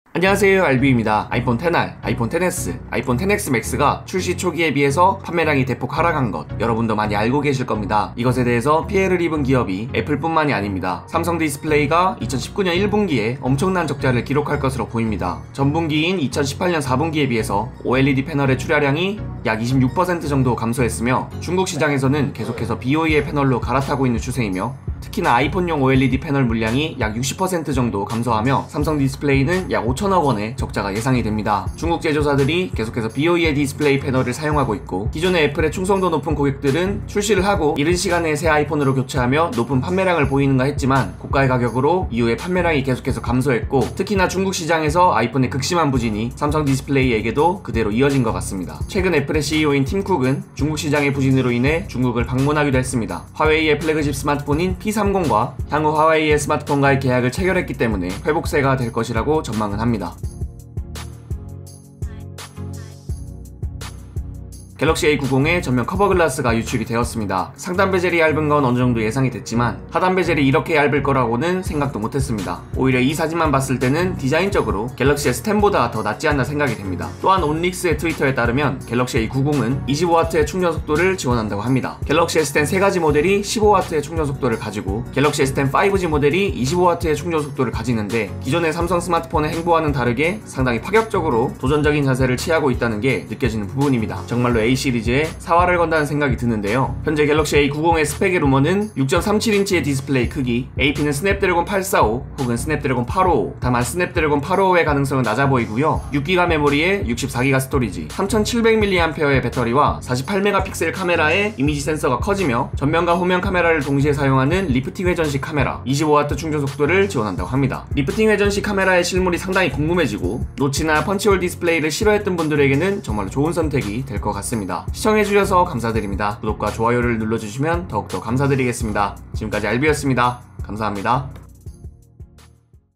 안녕하세요, 알비입니다. 아이폰 XR, 아이폰 XS, 아이폰 XS 맥스가 출시 초기에 비해서 판매량이 대폭 하락한 것 여러분도 많이 알고 계실 겁니다. 이것에 대해서 피해를 입은 기업이 애플뿐만이 아닙니다. 삼성 디스플레이가 2019년 1분기에 엄청난 적자를 기록할 것으로 보입니다. 전분기인 2018년 4분기에 비해서 OLED 패널의 출하량이 약 26% 정도 감소했으며 중국 시장에서는 계속해서 BOE의 패널로 갈아타고 있는 추세이며 특히나 아이폰용 OLED 패널 물량이 약 60% 정도 감소하며 삼성 디스플레이는 약 5천억 원의 적자가 예상이 됩니다. 중국 제조사들이 계속해서 BOE의 디스플레이 패널을 사용하고 있고 기존의 애플의 충성도 높은 고객들은 출시를 하고 이른 시간에 새 아이폰으로 교체하며 높은 판매량을 보이는가 했지만 고가의 가격으로 이후에 판매량이 계속해서 감소했고 특히나 중국 시장에서 아이폰의 극심한 부진이 삼성 디스플레이에게도 그대로 이어진 것 같습니다. 최근 애플의 CEO인 팀 쿡은 중국 시장의 부진으로 인해 중국을 방문하기도 했습니다. 화웨이의 플래그십 스마트폰인 P30과 향후 화웨이의 스마트폰과의 계약을 체결했기 때문에 회복세가 될 것이라고 전망은 합니다. 갤럭시 A90의 전면 커버 글라스가 유출이 되었습니다. 상단 베젤이 얇은 건 어느 정도 예상이 됐지만 하단 베젤이 이렇게 얇을 거라고는 생각도 못했습니다. 오히려 이 사진만 봤을 때는 디자인적으로 갤럭시 S10보다 더 낫지 않나 생각이 됩니다. 또한 온릭스의 트위터에 따르면 갤럭시 A90은 25W의 충전 속도를 지원한다고 합니다. 갤럭시 S10 3가지 모델이 15W의 충전 속도를 가지고 갤럭시 S10 5G 모델이 25W의 충전 속도를 가지는데 기존의 삼성 스마트폰의 행보와는 다르게 상당히 파격적으로 도전적인 자세를 취하고 있다는 게 느껴지는 부분입니다. 정말로 A 시리즈에 사활을 건다는 생각이 드는데요. 현재 갤럭시 A90의 스펙의 루머는 6.37인치의 디스플레이 크기, AP는 스냅드래곤 845 혹은 스냅드래곤 855, 다만 스냅드래곤 855의 가능성은 낮아 보이고요. 6기가 메모리에 64기가 스토리지, 3700mAh의 배터리와 48메가픽셀 카메라의 이미지 센서가 커지며 전면과 후면 카메라를 동시에 사용하는 리프팅 회전식 카메라, 25W 충전 속도를 지원한다고 합니다. 리프팅 회전식 카메라의 실물이 상당히 궁금해지고 노치나 펀치홀 디스플레이를 싫어했던 분들에게는 정말로 좋은 선택이 될 것 같습니다. 시청해주셔서 감사드립니다. 구독과 좋아요를 눌러주시면 더욱더 감사드리겠습니다. 지금까지 알비였습니다. 감사합니다.